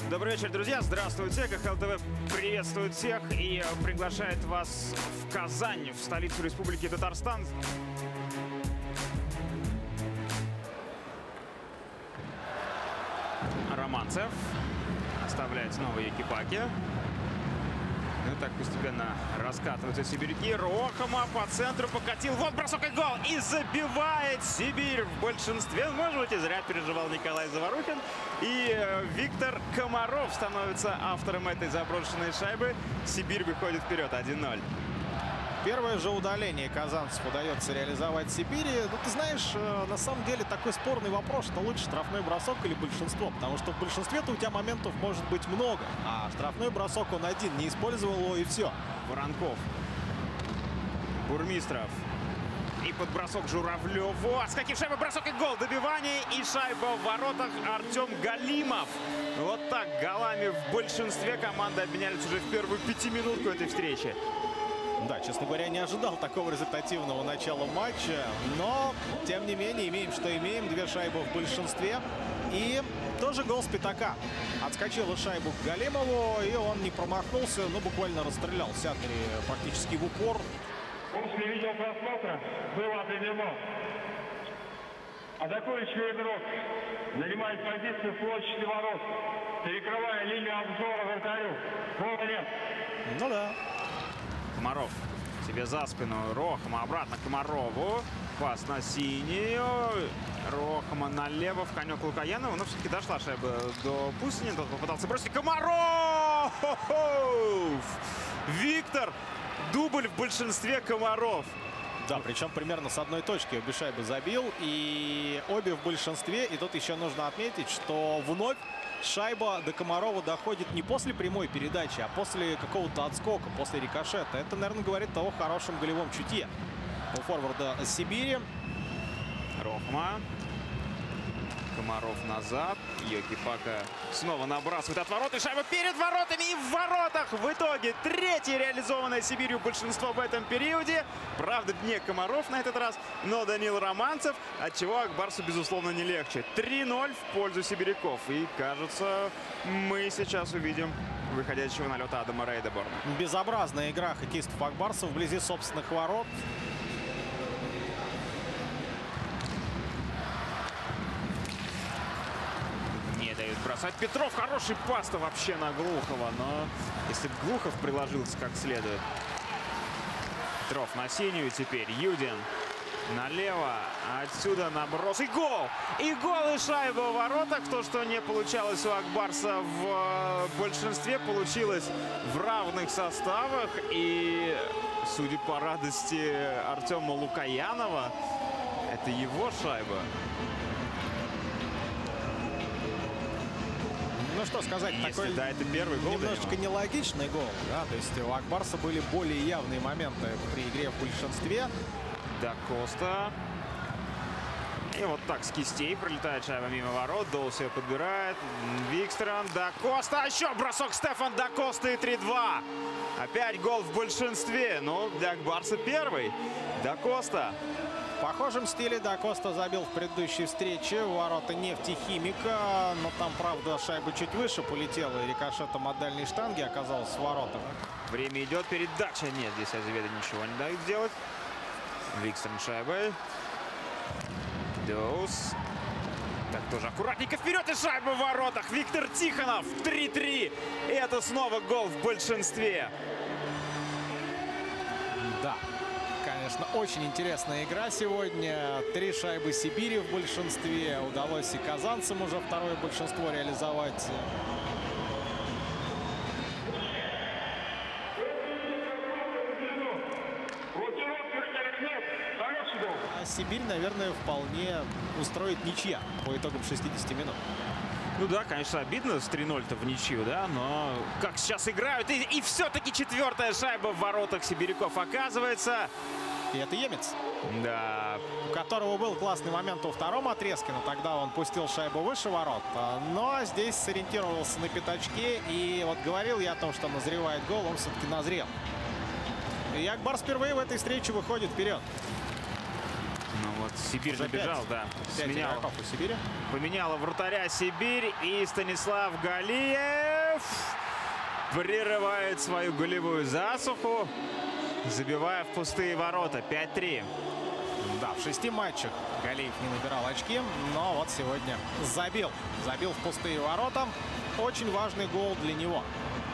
Добрый вечер, друзья. Здравствуйте. КХЛ ТВ приветствует всех и приглашает вас в Казань, в столицу Республики Татарстан. Романцев оставляет новые екипаки. Ну так постепенно раскатываются сибиряки. Рохома по центру покатил. Вот бросок и гол. И забивает Сибирь в большинстве. Может быть, и зря переживал Николай Заворухин. И Виктор Комаров становится автором этой заброшенной шайбы. Сибирь выходит вперед 1-0. Первое же удаление казанцев удается реализовать в Сибири. Ну, ты знаешь, на самом деле такой спорный вопрос, что лучше штрафной бросок или большинство. Потому что в большинстве-то у тебя моментов может быть много. А штрафной бросок он один, не использовал его и все. Воронков. Бурмистров. И под бросок Журавлеву. А с каким шайбой бросок и гол. Добивание и шайба в воротах. Артем Галимов. Вот так голами в большинстве команды обменялись уже в первую пятиминутку этой встречи. Да, честно говоря, не ожидал такого результативного начала матча. Но, тем не менее, имеем, что имеем. Две шайбы в большинстве. И тоже гол с пятака. Отскочила шайбу к Галимову, и он не промахнулся, но буквально расстрелял Сятри практически в упор. После видеопросмотра было определено. Атакующий игрок занимает позицию в площади ворот, перекрывая линию обзора вратарю. Гола нет. Ну да. Комаров себе за спину. Рохома обратно Комарову. Пас на синюю. Рохома налево в конек Лукаянова. Но все-таки дошла шайба до Пустини. Тот попытался бросить. Комаров! Виктор! Дубль в большинстве Комаров. Да, причем примерно с одной точки обе шайбы забил. И обе в большинстве. И тут еще нужно отметить, что вновь шайба до Комарова доходит не после прямой передачи, а после какого-то отскока, после рикошета. Это, наверное, говорит о хорошем голевом чутье у форварда Сибири. Рохома. Комаров назад. Йокипака снова набрасывает от ворот. И шайба перед воротами и в воротах. В итоге третье реализованное Сибирью большинство в этом периоде. Правда, не Комаров на этот раз, но Данил Романцев. Отчего Акбарсу, безусловно, не легче. 3-0 в пользу сибиряков. И, кажется, мы сейчас увидим выходящего на лед Адама Рейдеборна. Безобразная игра хоккеистов Акбарсов вблизи собственных ворот. Не дают бросать. Петров, хороший пас-то вообще на Глухова. Но если бы Глухов приложился как следует. Петров на синюю теперь. Юдин налево. Отсюда наброс. И гол! И гол, и шайба в воротах. То, что не получалось у Акбарса в большинстве, получилось в равных составах. И, судя по радости Артема Лукаянова, это его шайба. Ну что сказать, Если, такой да, это первый гол немножечко нелогичный гол. Да? То есть у Акбарса были более явные моменты при игре в большинстве. Да Коста. И вот так с кистей пролетает шайба мимо ворот. Доус ее подбирает. Викстром. Да Коста. Еще бросок Стефан Да Коста и 3-2. Опять гол в большинстве. Но для Акбарса первый. Да Коста. В похожем стиле Да Коста забил в предыдущей встрече в ворота Нефтехимика. Но там, правда, шайба чуть выше полетела. И рикошетом от дальней штанги оказалась в воротах. Время идет. Передача. Нет, здесь Азеведа ничего не дают сделать. Викстром шайбой. Доус. Так, тоже аккуратненько вперед, и шайба в воротах. Виктор Тихонов. 3-3. И это снова гол в большинстве. Да, конечно, очень интересная игра сегодня. 3 шайбы Сибири в большинстве. Удалось и казанцам уже второе большинство реализовать. А Сибирь, наверное, вполне устроит ничья по итогам 60 минут. Ну да, конечно, обидно с 3-0-то в ничью, да, но как сейчас играют. И все-таки четвертая шайба в воротах сибиряков оказывается. И это Емец. Да. У которого был классный момент во втором отрезке, но тогда он пустил шайбу выше ворот. Но здесь сориентировался на пятачке. И вот говорил я о том, что назревает гол, он все-таки назрел. И Акбарс впервые в этой встрече выходит вперед. Ну вот Сибирь Уже набежал, да. 5 игроков у Сибири. Поменяла вратаря Сибирь. И Станислав Галиев прерывает свою голевую засуху, забивая в пустые ворота. 5-3. Да, в 6 матчах Галиев не набирал очки, но вот сегодня забил. Забил в пустые ворота. Очень важный гол для него.